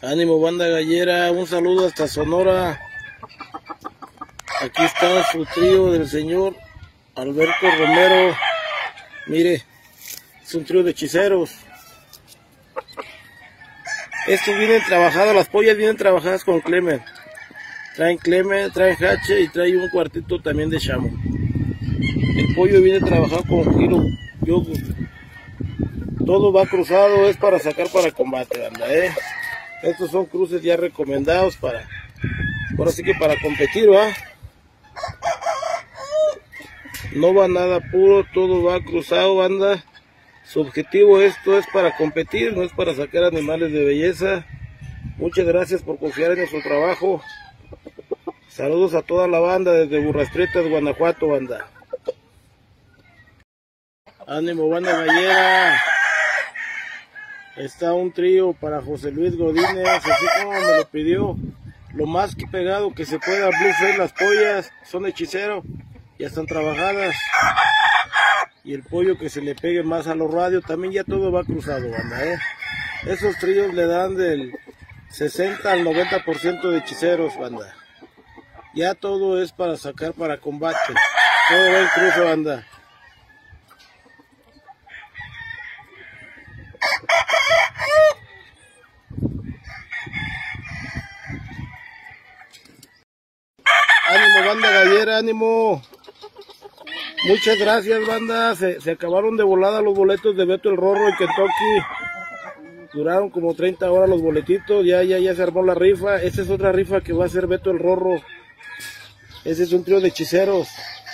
Ánimo, banda gallera, un saludo hasta Sonora. Aquí está su trío del señor Alberto Romero. Mire, es un trío de hechiceros. Estos vienen trabajados, las pollas vienen trabajadas con Clement. Traen Clement, traen Hache y traen un cuartito también de Chamo. El pollo viene trabajado con giro yogur. Todo va cruzado, es para sacar para combate, banda, Estos son cruces ya recomendados para, ahora sí que para competir, ¿va? No va nada puro, todo va cruzado, banda. Su objetivo esto es para competir, no es para sacar animales de belleza. Muchas gracias por confiar en nuestro trabajo. Saludos a toda la banda desde Burras Prietas, Guanajuato, banda. Ánimo, banda gallera. Está un trío para José Luis Godínez, así como me lo pidió. Lo más que pegado que se pueda, Blue Face, las pollas son hechiceros, ya están trabajadas. Y el pollo que se le pegue más a los radios, también ya todo va cruzado, banda, Esos tríos le dan del 60 al 90% de hechiceros, banda. Ya todo es para sacar para combate. Todo va en cruce, banda. Ánimo, banda gallera, ánimo. Muchas gracias, banda. Se acabaron de volada los boletos de Beto el Rorro en Kentucky. Duraron como 30 horas los boletitos. Ya se armó la rifa. Esta es otra rifa que va a hacer Beto el Rorro. Ese es un trío de hechiceros.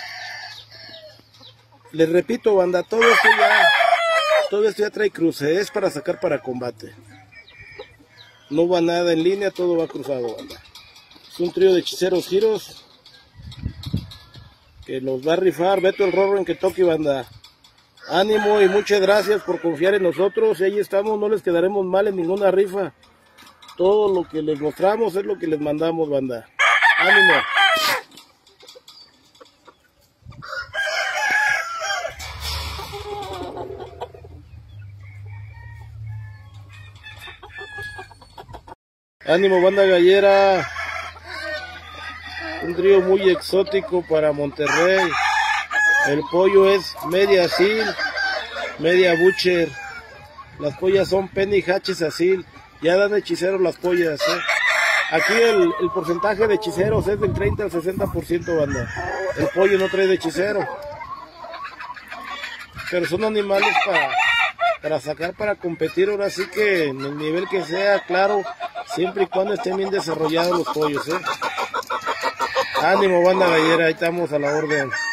Les repito, banda, todo esto ya trae cruce. Es para sacar para combate. No va nada en línea, todo va cruzado, banda. Es un trío de hechiceros giros que los va a rifar Beto el Rorro en Kentucky, banda. Ánimo y muchas gracias por confiar en nosotros. Y ahí estamos, no les quedaremos mal en ninguna rifa. Todo lo que les mostramos es lo que les mandamos, banda. Ánimo. Ánimo, banda gallera. Un trío muy exótico para Monterrey. El pollo es media asil, media butcher. Las pollas son penny hatches asil. Ya dan hechiceros las pollas, Aquí el porcentaje de hechiceros es del 30 al 60%, banda. El pollo no trae de hechicero. Pero son animales para sacar, para competir. Ahora sí que en el nivel que sea, claro, siempre y cuando estén bien desarrollados los pollos, Ánimo, banda gallera, ahí estamos a la orden.